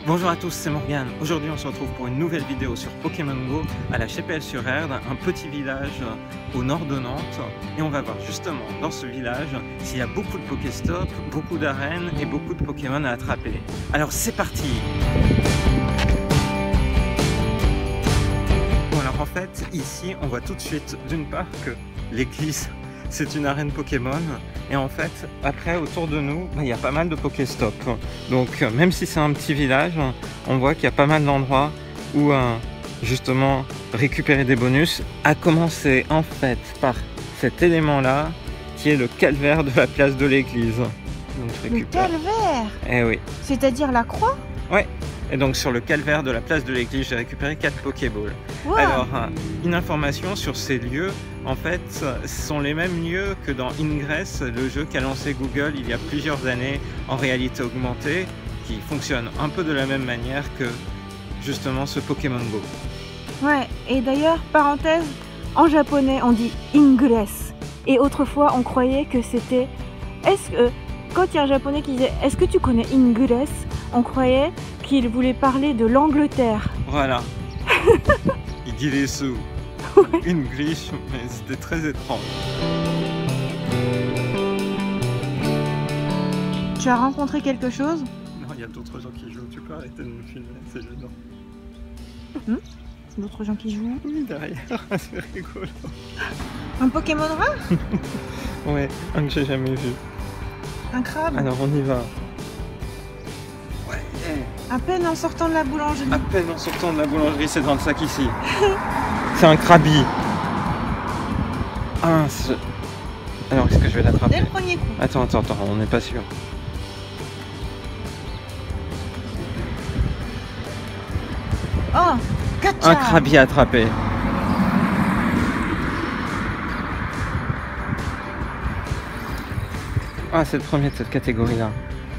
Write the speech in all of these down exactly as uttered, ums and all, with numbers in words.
Bonjour à tous, c'est Morgane. Aujourd'hui on se retrouve pour une nouvelle vidéo sur Pokémon Go à la Chapelle-sur-Erdre, un petit village au nord de Nantes. Et on va voir justement dans ce village s'il y a beaucoup de Pokéstop, beaucoup d'arènes et beaucoup de Pokémon à attraper. Alors c'est parti! Bon alors en fait ici on voit tout de suite d'une part que l'église c'est une arène Pokémon et en fait après autour de nous il bah, y a pas mal de Pokéstop, donc même si c'est un petit village on voit qu'il y a pas mal d'endroits où euh, justement récupérer des bonus, à commencer en fait par cet élément là qui est le calvaire de la place de l'église. Le calvaire? Eh oui. C'est-à-dire la croix? Ouais. Et donc sur le calvaire de la place de l'église, j'ai récupéré quatre Pokéballs. Wow. Alors, une information sur ces lieux, en fait, ce sont les mêmes lieux que dans Ingress, le jeu qu'a lancé Google il y a plusieurs années en réalité augmentée, qui fonctionne un peu de la même manière que justement ce Pokémon Go. Ouais, et d'ailleurs, parenthèse, en japonais on dit Ingress. Et autrefois on croyait que c'était... Est-ce que... Quand il y a un japonais qui disait « Est-ce que tu connais Ingress ?», on croyait qu'il voulait parler de l'Angleterre. Voilà. Il dit les sous. English, mais c'était très étrange. Tu as rencontré quelque chose? Non, il y a d'autres gens qui jouent. Tu peux arrêter de me filmer, c'est gênant. Hum D'autres gens qui jouent? Oui, derrière, c'est rigolo. Un Pokémon rare? Ouais, un que j'ai jamais vu. Un crabe? Alors on y va. Ouais. À peine en sortant de la boulangerie. À peine en sortant de la boulangerie, c'est dans le sac ici. C'est un krabi. Ah, alors est-ce que je vais l'attraper? Dès le premier coup. Attends, attends, attends, on n'est pas sûr. Oh, un krabi attrapé. Ah, c'est le premier de cette catégorie-là.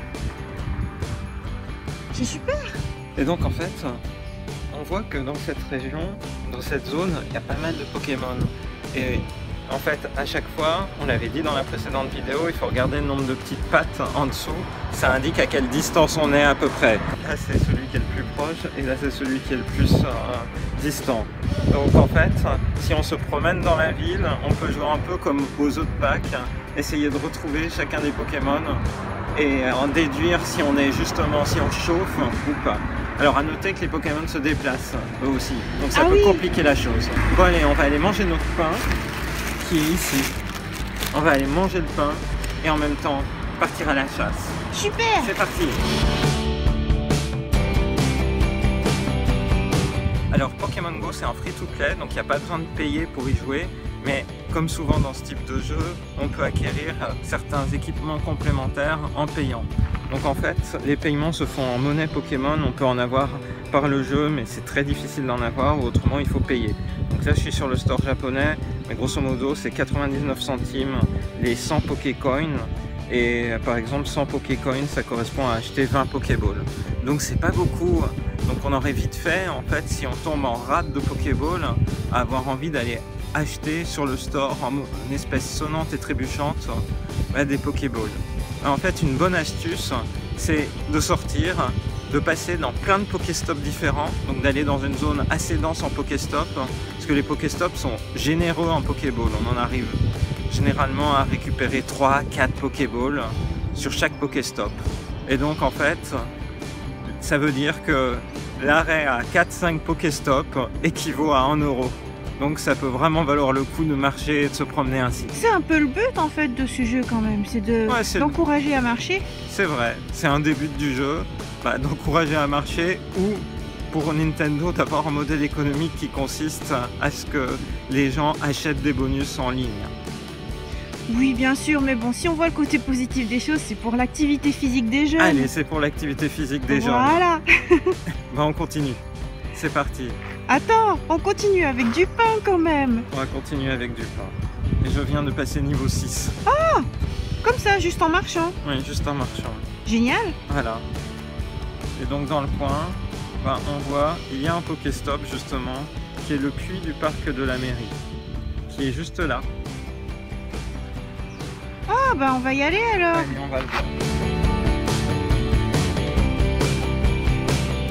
C'est super. Et donc en fait, on voit que dans cette région, dans cette zone, il y a pas mal de Pokémon. Et en fait, à chaque fois, on l'avait dit dans la précédente vidéo, il faut regarder le nombre de petites pattes en dessous. Ça indique à quelle distance on est à peu près. Là, c'est celui qui est le plus proche et là, c'est celui qui est le plus euh, distant. Donc en fait, si on se promène dans la ville, on peut jouer un peu comme aux autres packs, essayer de retrouver chacun des Pokémon et en déduire si on est justement, si on chauffe ou pas. Alors à noter que les Pokémon se déplacent eux aussi, donc ça ah peut oui. compliquer la chose. Bon allez, on va aller manger notre pain qui est ici. On va aller manger le pain et en même temps partir à la chasse. Super! C'est parti! Alors Pokémon Go c'est un free-to-play, donc il n'y a pas besoin de payer pour y jouer, mais comme souvent dans ce type de jeu, on peut acquérir certains équipements complémentaires en payant. Donc en fait, les paiements se font en monnaie Pokémon, on peut en avoir par le jeu, mais c'est très difficile d'en avoir, ou autrement il faut payer. Donc là je suis sur le store japonais, mais grosso modo c'est quatre-vingt-dix-neuf centimes les cent Pokécoins, et par exemple cent Pokécoins ça correspond à acheter vingt Pokéballs. Donc c'est pas beaucoup, donc on aurait vite fait, en fait si on tombe en rate de Pokéball, à avoir envie d'aller acheter sur le store en une espèce sonnante et trébuchante bah, des Pokéballs. En fait une bonne astuce c'est de sortir, de passer dans plein de Pokéstops différents, donc d'aller dans une zone assez dense en Pokéstop, parce que les Pokéstops sont généreux en Pokéball, on en arrive généralement à récupérer trois quatre Pokéballs sur chaque Pokéstop. Et donc en fait, ça veut dire que l'arrêt à quatre cinq Pokéstops équivaut à un euro. Donc ça peut vraiment valoir le coup de marcher et de se promener ainsi. C'est un peu le but en fait de ce jeu quand même, c'est de ouais, d'encourager le... à marcher. C'est vrai, c'est un des buts du jeu, bah, d'encourager à marcher ou pour Nintendo d'avoir un modèle économique qui consiste à ce que les gens achètent des bonus en ligne. Oui bien sûr, mais bon, si on voit le côté positif des choses, c'est pour l'activité physique des jeunes. Allez, c'est pour l'activité physique des jeunes. Voilà. Bah on continue, c'est parti. Attends, on continue avec du pain quand même. On va continuer avec du pain. Et je viens de passer niveau six. Ah, comme ça, juste en marchant? Oui, juste en marchant. Génial. Voilà. Et donc dans le coin, bah, on voit, il y a un Pokéstop justement, qui est le puits du parc de la mairie, qui est juste là. Ah, bah on va y aller alors. Allez, on va le voir.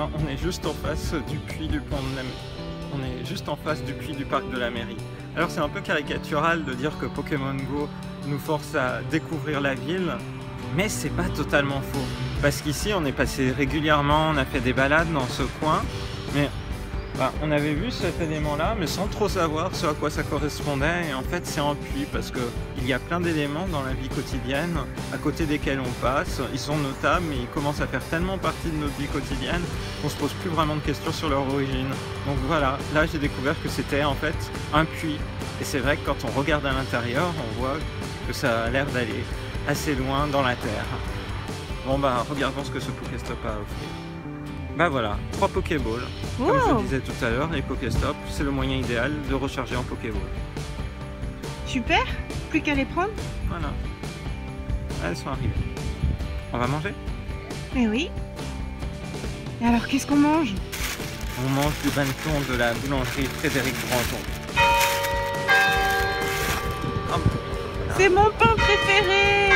là, on est juste en face du puits du pont de la mairie. On est juste en face du puits du parc de la mairie. Alors c'est un peu caricatural de dire que Pokémon Go nous force à découvrir la ville, mais c'est pas totalement faux. Parce qu'ici on est passé régulièrement, on a fait des balades dans ce coin, mais bah, on avait vu cet élément-là, mais sans trop savoir ce à quoi ça correspondait. Et en fait c'est un puits parce qu'il y a plein d'éléments dans la vie quotidienne à côté desquels on passe. Ils sont notables, mais ils commencent à faire tellement partie de notre vie quotidienne qu'on se pose plus vraiment de questions sur leur origine. Donc voilà, là j'ai découvert que c'était en fait un puits. Et c'est vrai que quand on regarde à l'intérieur, on voit que ça a l'air d'aller assez loin dans la terre. Bon bah regardons ce que ce Pokéstop a à offrir. Bah voilà, trois Pokéballs. Comme Wow. je le disais tout à l'heure, les Pokéstop, c'est le moyen idéal de recharger en Pokéball. Super, plus qu'à les prendre. Voilà. Elles sont arrivées. On va manger? Mais oui. Et alors qu'est-ce qu'on mange? On mange du banneton de la boulangerie Frédéric Branton. Hop, voilà. C'est mon pain préféré.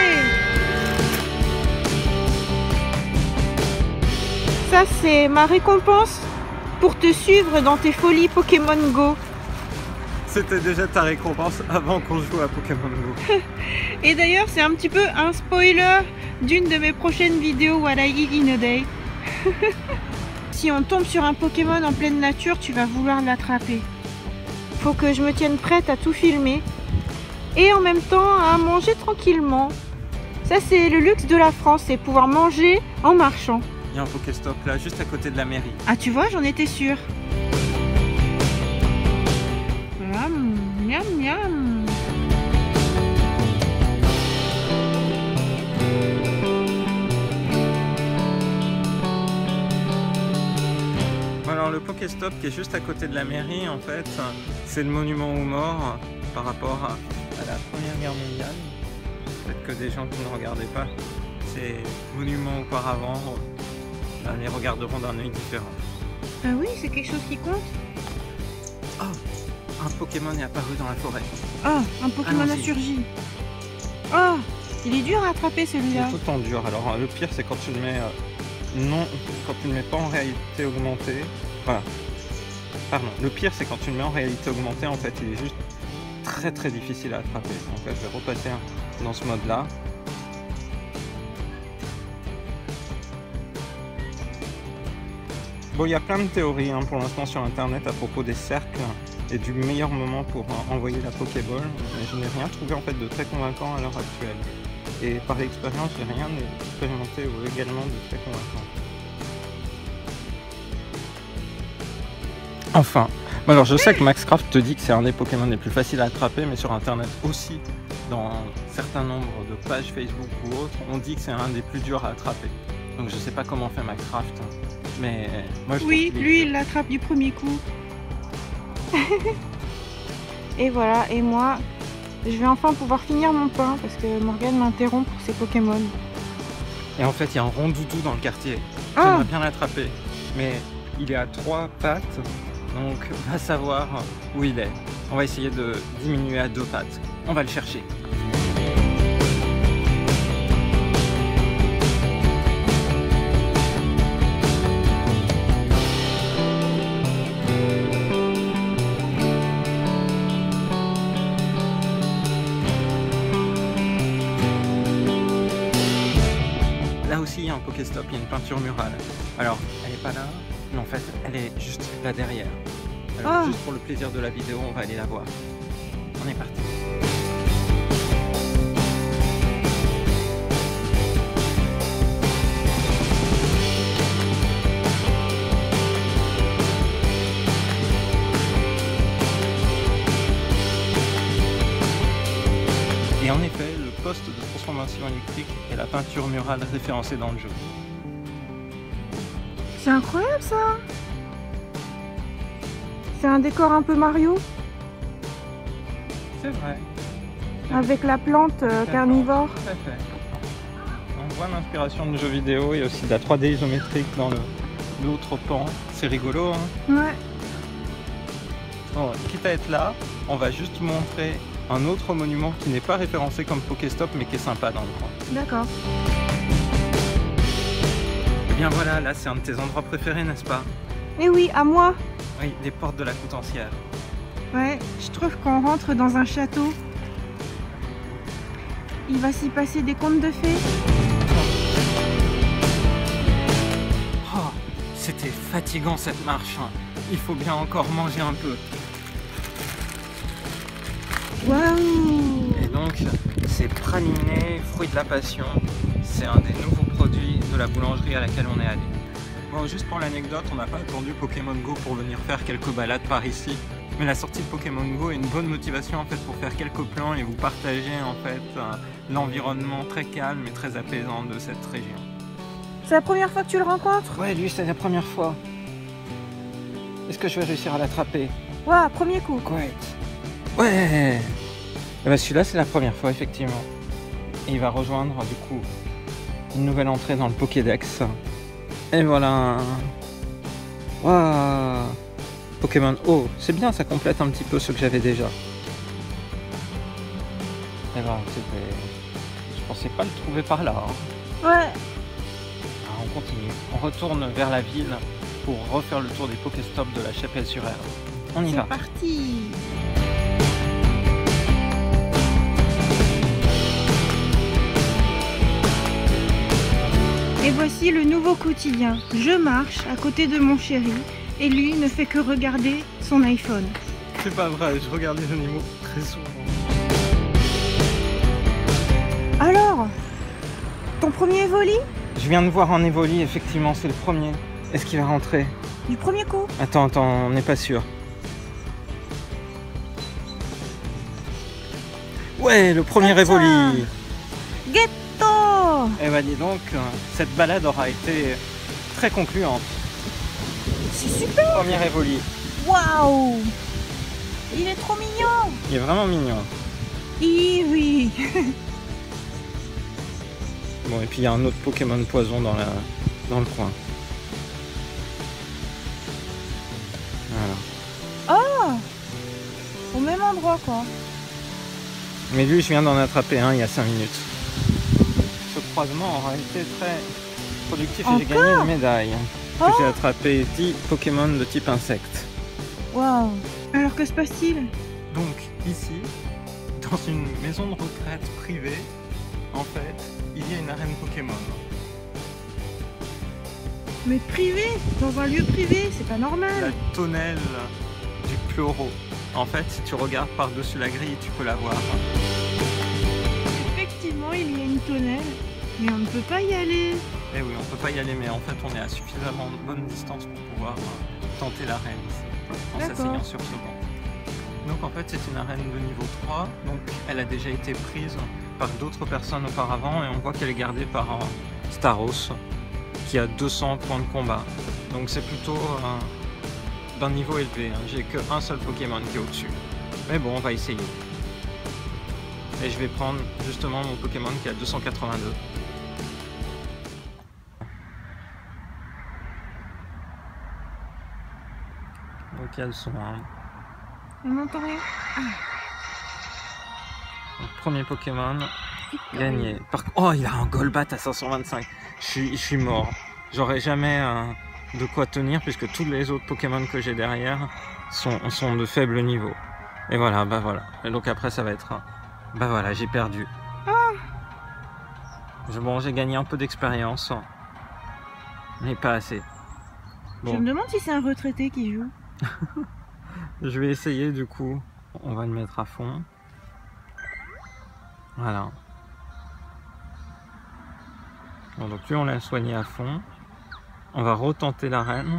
Ça c'est ma récompense pour te suivre dans tes folies Pokémon Go. C'était déjà ta récompense avant qu'on joue à Pokémon Go. Et d'ailleurs c'est un petit peu un spoiler d'une de mes prochaines vidéos What I Eat in a Day. Si on tombe sur un Pokémon en pleine nature, tu vas vouloir l'attraper. Faut que je me tienne prête à tout filmer et en même temps à manger tranquillement. Ça c'est le luxe de la France, c'est pouvoir manger en marchant. Il y a un Pokéstop là, juste à côté de la mairie. Ah tu vois, j'en étais sûre. Miam, miam, miam. Alors le Pokéstop qui est juste à côté de la mairie, en fait, c'est le monument aux morts par rapport à, à la Première Guerre mondiale. Peut-être que des gens qui ne regardaient pas ces monuments auparavant ben, les regarderont d'un œil différent. Ah oui, c'est quelque chose qui compte. Oh, un Pokémon est apparu dans la forêt. Ah, un Pokémon a Allons-y. surgi. Oh, il est dur à attraper Il celui-là. est tout le temps dur. Alors le pire c'est quand tu le mets euh, non, quand tu le mets pas en réalité augmentée. Voilà. Pardon. Le pire c'est quand tu le mets en réalité augmentée, en fait il est juste très très difficile à attraper. En fait je vais repasser dans ce mode là. Bon, il y a plein de théories hein, pour l'instant sur internet à propos des cercles et du meilleur moment pour euh, envoyer la Pokéball, mais je n'ai rien trouvé en fait de très convaincant à l'heure actuelle. Et par expérience, j'ai rien expérimenté ou également de très convaincant. Enfin, bon, alors je sais que Maxcraft te dit que c'est un des Pokémon les plus faciles à attraper, mais sur internet aussi, dans un certain nombre de pages Facebook ou autres, on dit que c'est un des plus durs à attraper. Donc je sais pas comment fait Maxcraft, mais moi je Oui, trouve qu'il est lui dur. il l'attrape du premier coup. Et voilà, et moi, je vais enfin pouvoir finir mon pain parce que Morgane m'interrompt pour ses Pokémon. Et en fait, il y a un rond doudou dans le quartier. Ah. J'aimerais bien l'attraper, mais il est à trois pattes, donc va savoir où il est. On va essayer de diminuer à deux pattes. On va le chercher. Là aussi, il y a un Pokéstop, il y a une peinture murale. Alors, elle n'est pas là, mais en fait, elle est juste là derrière. Alors, Oh. juste pour le plaisir de la vidéo, on va aller la voir. On est parti. Et en effet, le poste de transformation électrique est la peinture murale référencée dans le jeu. C'est incroyable ça. C'est un décor un peu Mario, C'est vrai. avec la plante euh, carnivore. Tout à fait. On voit l'inspiration de jeux vidéo, il y a aussi de la trois D isométrique dans le- l'autre pan. C'est rigolo, hein. Ouais. Bon, quitte à être là, on va juste montrer un autre monument qui n'est pas référencé comme Pokéstop mais qui est sympa dans le coin. D'accord. Eh bien voilà, là c'est un de tes endroits préférés, n'est-ce pas? Eh oui, à moi. Oui, les portes de la Coutancière. Ouais, je trouve qu'on rentre dans un château. Il va s'y passer des contes de fées. Oh, c'était fatigant cette marche. Il faut bien encore manger un peu. Waouh! Et donc, c'est praliné, fruit de la passion. C'est un des nouveaux produits de la boulangerie à laquelle on est allé. Bon, juste pour l'anecdote, on n'a pas attendu Pokémon Go pour venir faire quelques balades par ici. Mais la sortie de Pokémon Go est une bonne motivation en fait pour faire quelques plans et vous partager en fait euh, l'environnement très calme et très apaisant de cette région. C'est la première fois que tu le rencontres? Ouais, lui c'est la première fois. Est-ce que je vais réussir à l'attraper? Waouh, premier coup. Great. Ouais. Et ben celui-là c'est la première fois effectivement. Et il va rejoindre du coup une nouvelle entrée dans le Pokédex. Et voilà. Waouh. Pokémon O, c'est bien, ça complète un petit peu ce que j'avais déjà. Et ben c'était... Je pensais pas le trouver par là. Hein. Ouais. Alors, on continue. On retourne vers la ville pour refaire le tour des Pokéstops de la Chapelle-sur-Erdre. On y va. C'est parti. Et voici le nouveau quotidien. Je marche à côté de mon chéri et lui ne fait que regarder son iPhone. C'est pas vrai, je regarde les animaux très souvent. Alors, ton premier Evoli? Je viens de voir un Evoli, effectivement, c'est le premier. Est-ce qu'il va rentrer? Du premier coup? Attends, attends, on n'est pas sûr. Ouais, le premier Evoli. Ghetto! Eh ben dis donc, cette balade aura été très concluante. C'est super! Premier Evoli. Waouh! Il est trop mignon! Il est vraiment mignon. Oui, oui. Bon, et puis il y a un autre Pokémon poison dans, la... dans le coin. Voilà. Oh! Au même endroit, quoi. Mais lui, je viens d'en attraper un il y a cinq minutes. Ce croisement aura été très productif et j'ai gagné une médaille. Oh. J'ai attrapé dix Pokémon de type insecte. Waouh! Alors que se passe-t-il? Donc ici, dans une maison de retraite privée, en fait, il y a une arène Pokémon. Mais privé? Dans un lieu privé? C'est pas La normal! tonnelle du Pleureau. En fait, si tu regardes par-dessus la grille, tu peux la voir. Effectivement, il y a une tonnelle, mais on ne peut pas y aller. Eh oui, on peut pas y aller, mais en fait, on est à suffisamment bonne distance pour pouvoir euh, tenter l'arène en s'asseyant sur ce banc. Donc en fait, c'est une arène de niveau trois, donc elle a déjà été prise par d'autres personnes auparavant et on voit qu'elle est gardée par un Staros qui a deux cents points de combat. Donc c'est plutôt euh, d'un niveau élevé, hein. J'ai qu'un seul Pokémon qui est au-dessus. Mais bon, on va essayer. Et je vais prendre justement mon Pokémon qui a deux cent quatre-vingt-deux. Donc il y a le son. Hein. On n'entend rien. Ah. Donc, premier Pokémon gagné. Par... Oh, il a un Golbat à cinq cent vingt-cinq. Je suis, je suis mort. J'aurais jamais euh, de quoi tenir puisque tous les autres Pokémon que j'ai derrière sont, sont de faible niveau. Et voilà, bah voilà. Et donc après ça va être... Bah voilà, j'ai perdu. Ah. Je, bon, j'ai gagné un peu d'expérience, mais pas assez. Bon. Je me demande si c'est un retraité qui joue. Je vais essayer du coup. On va le mettre à fond. Voilà. Bon, donc lui on l'a soigné à fond. On va retenter l'arène.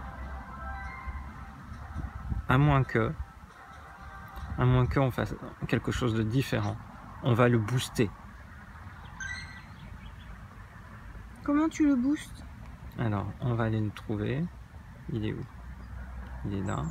À moins que... À moins qu'on fasse quelque chose de différent. On va le booster. Comment tu le boostes? Alors, on va aller le trouver. Il est où? Il est là.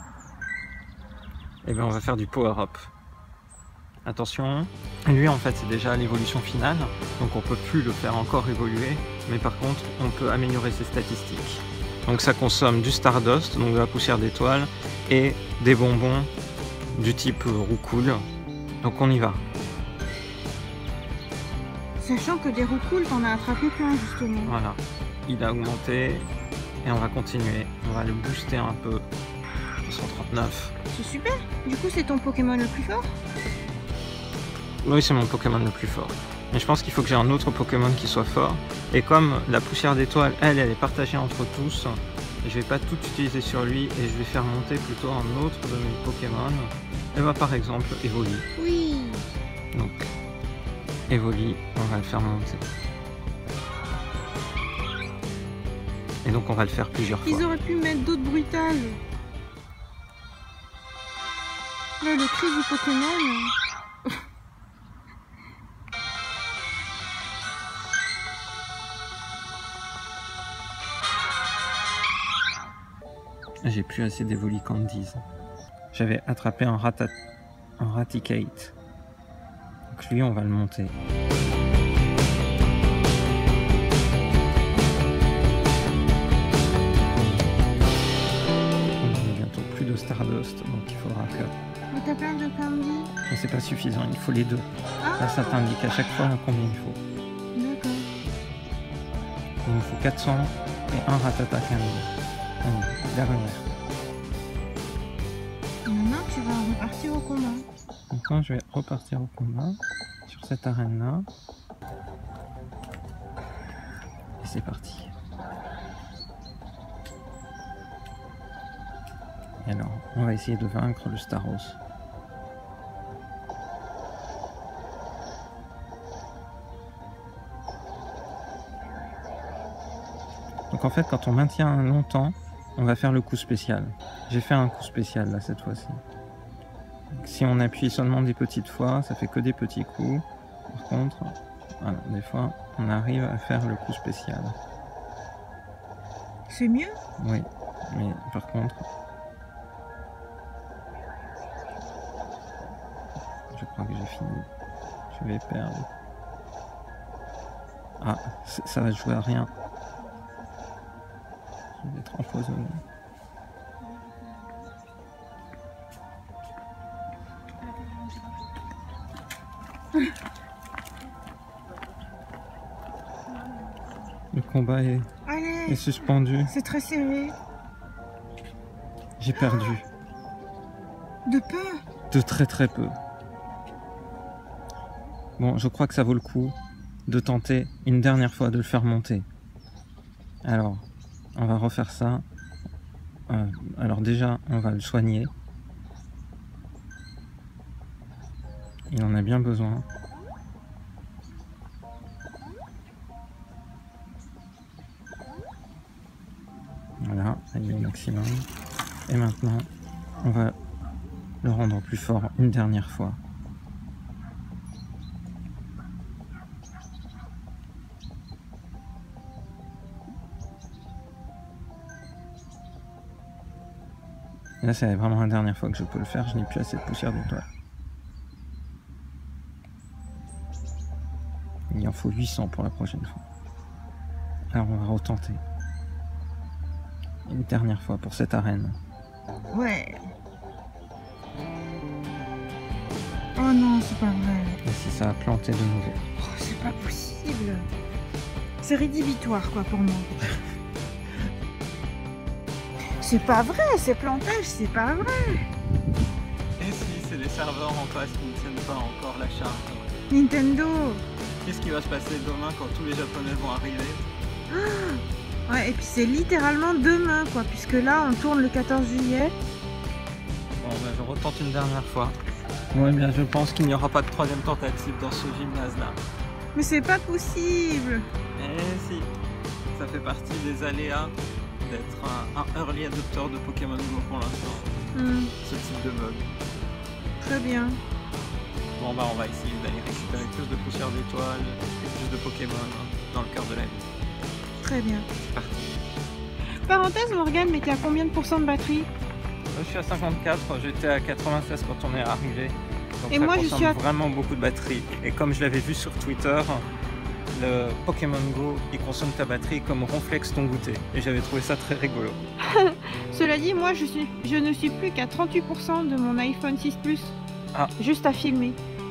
Et bien on va faire du power-up. Attention. Lui en fait c'est déjà l'évolution finale. Donc on peut plus le faire encore évoluer. Mais par contre on peut améliorer ses statistiques. Donc ça consomme du Stardust, donc de la poussière d'étoile, et des bonbons du type Roucoule. Donc on y va. Sachant que des roucoules, t'en as attrapé plein justement. Voilà. il a augmenté et on va continuer. On va le booster un peu. deux cent trente-neuf. C'est super. Du coup, c'est ton Pokémon le plus fort? Oui, c'est mon Pokémon le plus fort. Mais je pense qu'il faut que j'ai un autre Pokémon qui soit fort. Et comme la poussière d'étoile, elle, elle est partagée entre tous, je vais pas tout utiliser sur lui et je vais faire monter plutôt un autre de mes Pokémon. Et bah par exemple, Evoli. Oui. Donc, Evoli, on va le faire monter. Et donc on va le faire plusieurs fois. Ils auraient pu mettre d'autres bruitages. Là, le cri du Pokémon. J'ai plus assez d'Evoli Candies. J'avais attrapé un, Ratat... un Raticate. Donc lui, on va le monter. On a bientôt plus de Stardust, donc il faudra que... Mais t'as plein de candies. Mais c'est pas suffisant, il faut les deux. Ah. Là, ça t'indique à chaque fois combien il faut. D'accord. Il nous faut quatre cents et un Ratata Candy. Allez, dernière. Maintenant, tu vas repartir au combat. Maintenant, je vais repartir au combat sur cette arène-là. Et c'est parti. Et alors, on va essayer de vaincre le Staros. Donc en fait, quand on maintient longtemps, on va faire le coup spécial. J'ai fait un coup spécial là cette fois-ci. Si on appuie seulement des petites fois, ça fait que des petits coups. Par contre, voilà, des fois, on arrive à faire le coup spécial. C'est mieux? Oui, mais par contre, je crois que j'ai fini. Je vais perdre. Ah, ça va jouer à rien. Je vais être empoisonné. Le combat est, Allez, est suspendu. c'est très serré. J'ai perdu. De peu. De très très peu. Bon, je crois que ça vaut le coup de tenter une dernière fois de le faire monter. Alors, on va refaire ça. Euh, alors déjà, on va le soigner. Il en a bien besoin. Voilà, il est au maximum. Et maintenant, on va le rendre plus fort une dernière fois. Et là, c'est vraiment la dernière fois que je peux le faire. Je n'ai plus assez de poussière d'étoile. Il en faut huit cents pour la prochaine fois. Alors, on va retenter. Une dernière fois pour cette arène. Ouais. Oh non, c'est pas vrai. Et si ça a planté de nouveau. Oh, c'est pas possible. C'est rédhibitoire, quoi, pour moi. C'est pas vrai, c'est plantage, c'est pas vrai. Et si, c'est les serveurs en face qui ne tiennent pas encore la charge. Nintendo. Qu'est-ce qui va se passer demain quand tous les Japonais vont arriver? Ah ouais, et puis c'est littéralement demain, quoi, puisque là, on tourne le quatorze juillet. Bon, ben, je retente une dernière fois. Bon, eh bien, je pense qu'il n'y aura pas de troisième tentative dans ce gymnase-là. Mais c'est pas possible. Eh si, ça fait partie des aléas d'être un, un early adopter de Pokémon Go pour l'instant. Hmm, Ce type de bug. très bien. Bon bah on va essayer d'aller récupérer plus de poussière d'étoiles et plus de Pokémon dans le cœur de la ville. Très bien. C'est parti. Parenthèse, Morgane, mais t'es à combien de pourcents de batterie? Je suis à cinquante-quatre, j'étais à quatre-vingt-seize quand on est arrivé. Donc Et ça moi, je consomme suis à- vraiment beaucoup de batterie. Et comme je l'avais vu sur Twitter, le Pokémon Go, il consomme ta batterie comme ronflex ton goûter. Et j'avais trouvé ça très rigolo. Cela dit, moi, je, suis, je ne suis plus qu'à trente-huit pour cent de mon iPhone six Plus. Ah. Juste à filmer. Ah,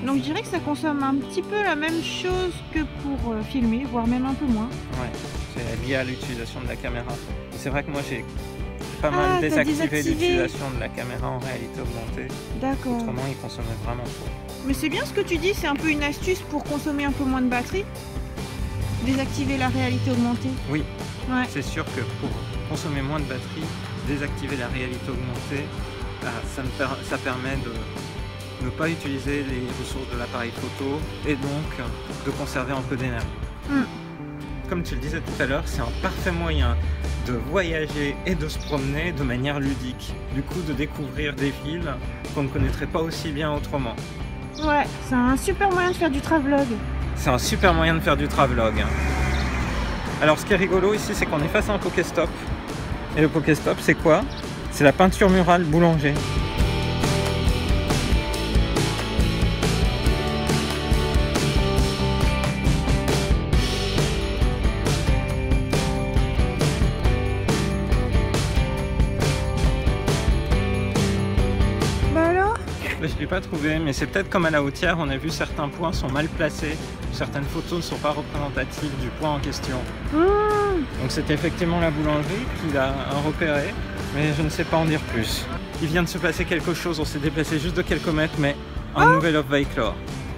Donc je dirais que ça consomme un petit peu la même chose que pour euh, filmer, voire même un peu moins. Ouais, c'est lié à l'utilisation de la caméra. C'est vrai que moi j'ai pas Ah, mal t'as désactivé désactivé. l'utilisation de la caméra en réalité augmentée. D'accord. Autrement, il consommait vraiment trop. Mais c'est bien ce que tu dis, c'est un peu une astuce pour consommer un peu moins de batterie. Désactiver la réalité augmentée. Oui, Ouais. c'est sûr que pour consommer moins de batterie, désactiver la réalité augmentée, bah, ça, me per ça permet de ne pas utiliser les ressources de l'appareil photo et donc de conserver un peu d'énergie. Mm. Comme tu le disais tout à l'heure, c'est un parfait moyen de voyager et de se promener de manière ludique. Du coup, de découvrir des villes qu'on ne connaîtrait pas aussi bien autrement. Ouais, c'est un super moyen de faire du travelog. C'est un super moyen de faire du travelog. Alors ce qui est rigolo ici, c'est qu'on est face à un Pokéstop. Et le Pokéstop, c'est quoi? C'est la peinture murale Boulanger. Bah alors? Je ne l'ai pas trouvé, mais c'est peut-être comme à la Hautière, on a vu certains points sont mal placés, certaines photos ne sont pas représentatives du point en question. Mmh. Donc c'est effectivement la boulangerie qu'il a repéré, mais je ne sais pas en dire plus. Il vient de se passer quelque chose, on s'est déplacé juste de quelques mètres, mais un Oh. nouvel œuf va éclore.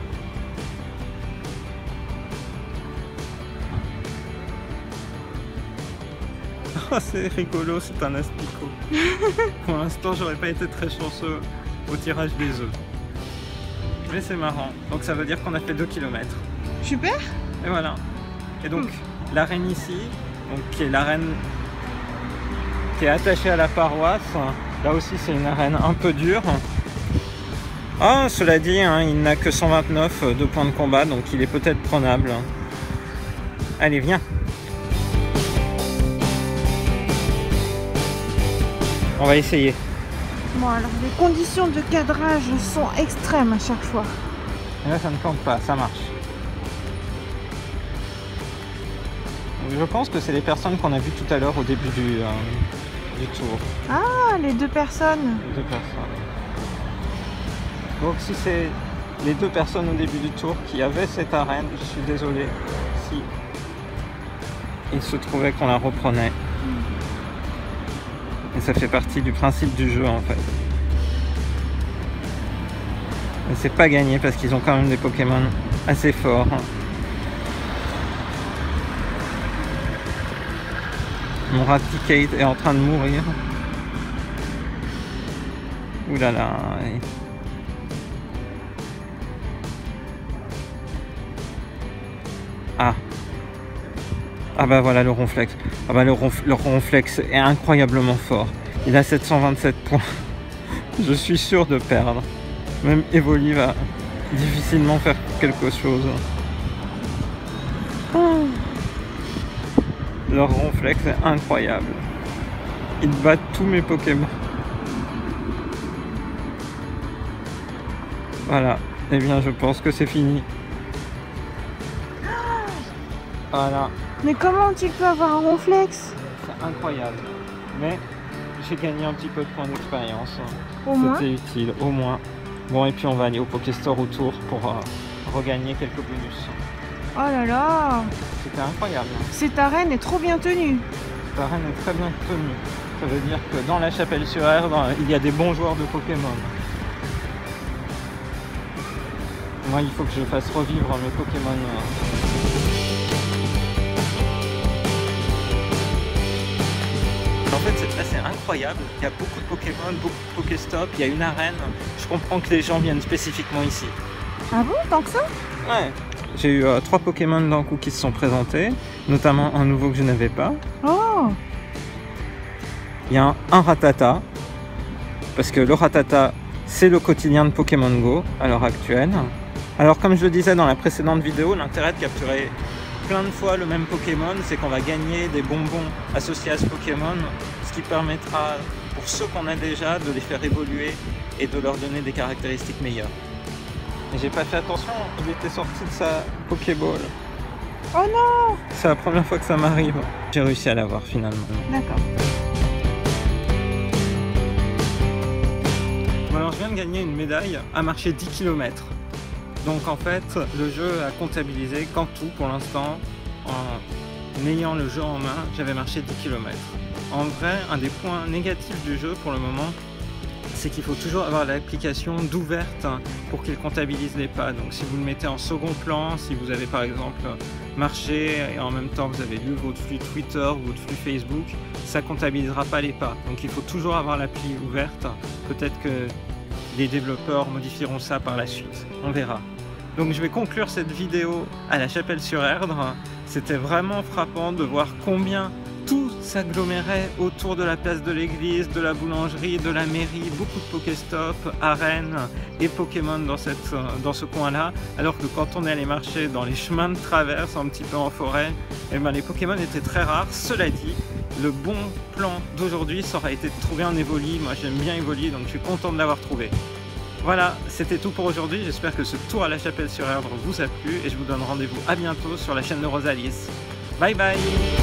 Oh, c'est rigolo, c'est un aspicot. Pour l'instant, j'aurais pas été très chanceux au tirage des œufs. Mais c'est marrant, donc ça veut dire qu'on a fait deux kilomètres. Super. Et voilà. Et donc, Hmm. l'arène ici, donc, qui est l'arène qui est attachée à la paroisse, là aussi c'est une arène un peu dure. Ah, cela dit, hein, il n'a que cent vingt-neuf de points de combat, donc il est peut-être prenable. Allez, viens. On va essayer. Bon alors les conditions de cadrage sont extrêmes à chaque fois. Et là, ça ne compte pas, ça marche. Je pense que c'est les personnes qu'on a vues tout à l'heure au début du, euh, du tour. Ah, les deux personnes. Les deux personnes. Donc si c'est les deux personnes au début du tour qui avaient cette arène, je suis désolé si il se trouvait qu'on la reprenait. Et ça fait partie du principe du jeu en fait. Mais c'est pas gagné parce qu'ils ont quand même des Pokémon assez forts. Mon Raticate est en train de mourir. Ouh là là. Ah. Ah bah voilà le Ronflex. Ah bah le, ronf le Ronflex est incroyablement fort. Il a sept cent vingt-sept points. Je suis sûr de perdre. Même Evoli va difficilement faire quelque chose. Oh. Leur Ronflex est incroyable. Ils battent tous mes Pokémon. Voilà. Eh bien je pense que c'est fini. Voilà. Mais comment tu peux avoir un Ronflex? C'est incroyable. Mais j'ai gagné un petit peu de points d'expérience. Au moins. C'était utile, au moins. Bon, et puis on va aller au Pokéstore autour pour euh, regagner quelques bonus. Oh là là. C'était incroyable. Cette arène est trop bien tenue. Cette arène est très bien tenue. Ça veut dire que dans la Chapelle-sur-Erdre, il y a des bons joueurs de Pokémon. Moi, il faut que je fasse revivre mes Pokémon. En fait, c'est assez incroyable. Il y a beaucoup de Pokémon, beaucoup de Pokéstop, il y a une arène. Je comprends que les gens viennent spécifiquement ici. Ah bon, tant que ça? Ouais. J'ai eu euh, trois Pokémon d'un coup qui se sont présentés, notamment un nouveau que je n'avais pas. Oh. Il y a un, un Rattata, parce que le Rattata, c'est le quotidien de Pokémon Go à l'heure actuelle. Alors comme je le disais dans la précédente vidéo, l'intérêt de capturer plein de fois le même Pokémon, c'est qu'on va gagner des bonbons associés à ce Pokémon, ce qui permettra pour ceux qu'on a déjà de les faire évoluer et de leur donner des caractéristiques meilleures. Et j'ai pas fait attention, il était sorti de sa Pokéball. Oh non. C'est la première fois que ça m'arrive. J'ai réussi à l'avoir finalement. D'accord. Bon alors je viens de gagner une médaille à marcher dix kilomètres. Donc en fait, le jeu a comptabilisé qu'en tout, pour l'instant, en ayant le jeu en main, j'avais marché dix kilomètres. En vrai, un des points négatifs du jeu pour le moment, c'est qu'il faut toujours avoir l'application d'ouverte pour qu'il comptabilise les pas. Donc si vous le mettez en second plan, si vous avez par exemple marché et en même temps vous avez lu votre flux Twitter ou votre flux Facebook, ça ne comptabilisera pas les pas. Donc il faut toujours avoir l'appli ouverte. Peut-être que les développeurs modifieront ça par la suite, on verra. Donc je vais conclure cette vidéo à la Chapelle-sur-Erdre. C'était vraiment frappant de voir combien tout s'agglomérait autour de la place de l'église, de la boulangerie, de la mairie, beaucoup de Pokéstop, arènes et Pokémon dans, cette, dans ce coin-là, alors que quand on est allé marcher dans les chemins de traverse, un petit peu en forêt, eh ben, les Pokémon étaient très rares. Cela dit, le bon plan d'aujourd'hui, ça aurait été de trouver un Evoli. Moi j'aime bien Evoli, donc je suis content de l'avoir trouvé. Voilà, c'était tout pour aujourd'hui. J'espère que ce tour à la Chapelle-sur-Erdre vous a plu et je vous donne rendez-vous à bientôt sur la chaîne de Rosalis. Bye bye!